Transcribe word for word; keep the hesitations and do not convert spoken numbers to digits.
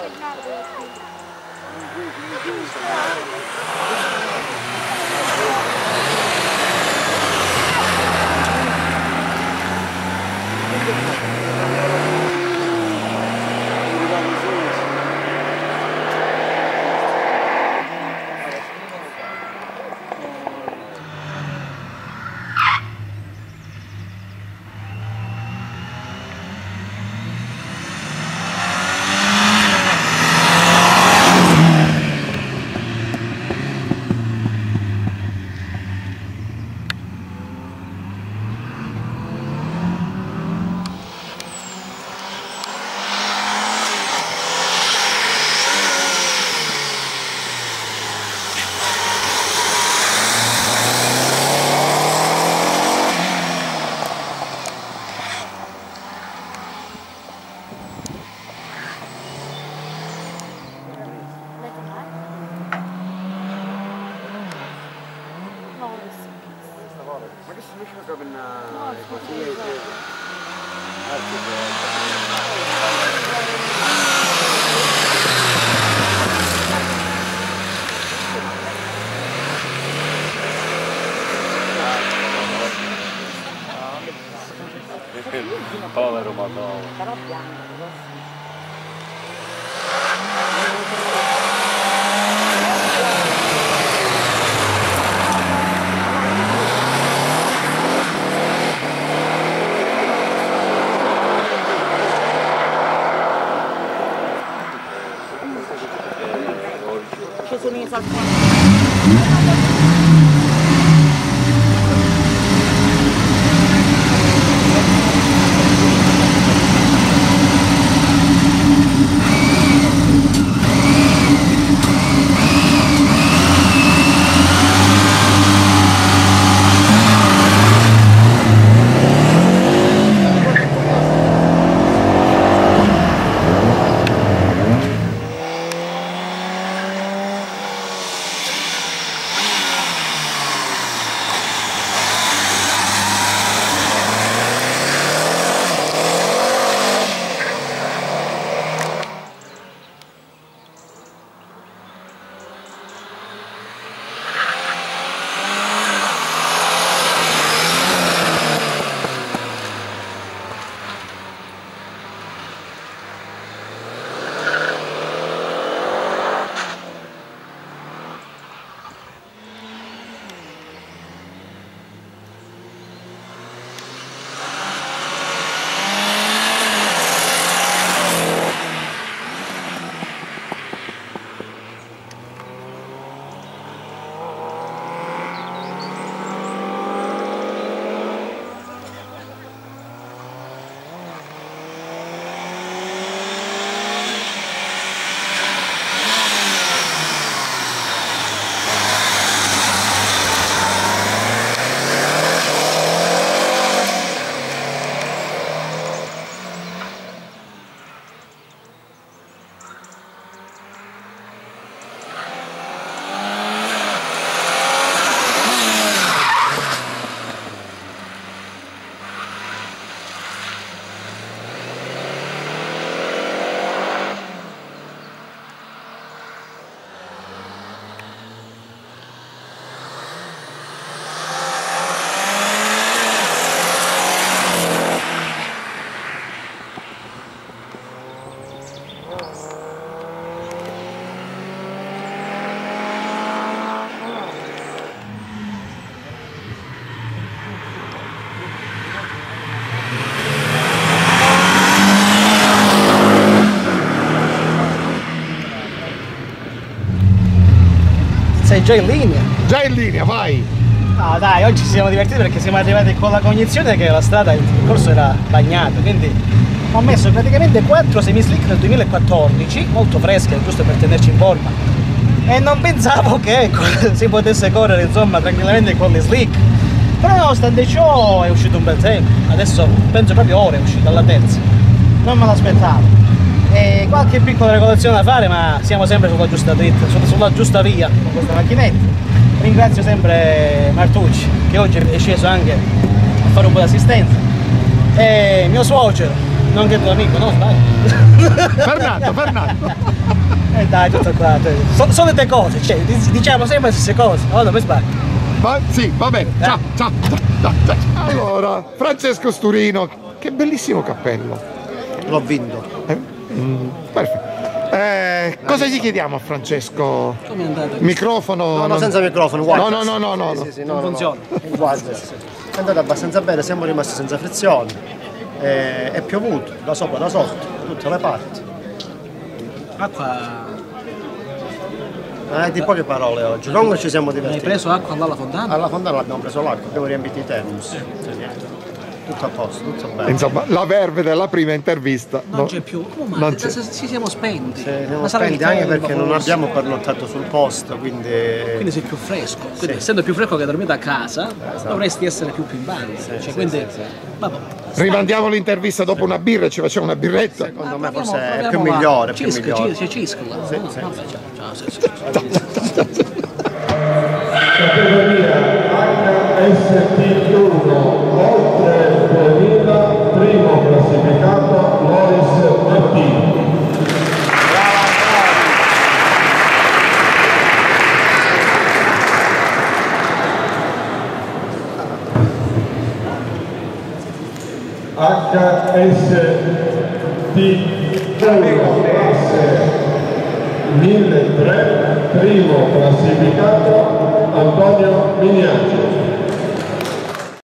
Ma che si faceva proprio una... Povero Madonna. Però bianco. Ci sono i salsini. Sei già in linea? Già in linea, vai! No dai, oggi ci siamo divertiti perché siamo arrivati con la cognizione che la strada, il percorso era bagnato, quindi ho messo praticamente quattro semi-slick nel duemilaquattordici, molto fresche, giusto per tenerci in forma, e non pensavo che si potesse correre insomma tranquillamente con le slick, però nonostante ciò è uscito un bel tempo, adesso penso proprio ora è uscita la terza, non me l'aspettavo. E qualche piccola regolazione da fare, ma siamo sempre sulla giusta dritta, sulla giusta via con questa macchinetta. Ringrazio sempre Martucci che oggi è sceso anche a fare un po' di assistenza, e mio suocero Non che tuo amico, no, sbaglio. Fernando, Fernando. E eh dai, tutto qua. So, solite cose, cioè, diciamo sempre le stesse cose. Oh, dove sbaglio? Va, sì, va bene. Ciao, ciao, ciao, ciao. Allora, Francesco Sturino, che bellissimo cappello. L'ho vinto. Eh? Mm, perfetto. Eh, cosa gli chiediamo a Francesco? Come è andato? Microfono? No, no, non- senza microfono, guarda. No, no, no, no, no. Sì, sì, Non no, no, funziona. no. Guarda, è andato abbastanza bene, siamo rimasti senza frizioni. Eh, è piovuto, da sopra, da sotto, da tutte le parti. Acqua. Eh, di poche parole oggi. Comunque ci siamo Hai divertiti. preso acqua là alla fontana? Alla fontana abbiamo preso l'acqua, abbiamo riempito i termos. Tutto a posto, tutto bene. Insomma, la verve della prima intervista. Non no, c'è più. Come mai? non c'è. Se- se- Ci siamo spenti. Sì, siamo Ma sarà il spenti anche tempo, perché non forse. abbiamo pernottato sul posto, quindi... Quindi sei più fresco. Quindi, Sì. essendo più fresco che hai dormito a casa, dovresti essere più pimpante. Cioè, sì, quindi. sì, sì. Vabbè. Rimandiamo l'intervista dopo una birra e ci facciamo una birretta. Secondo Ah, me proviamo- forse è proviamo più là. migliore, più Cisco, migliore. C'è Cisco là. Sì, Ah, sì. vabbè, ciao, ciao, sì, sì, sì. Categoria H S T uno, oltre duemila, primo classificato Loris Martini. H S T uno, classe milletrecento, primo classificato Antonio Miniacci.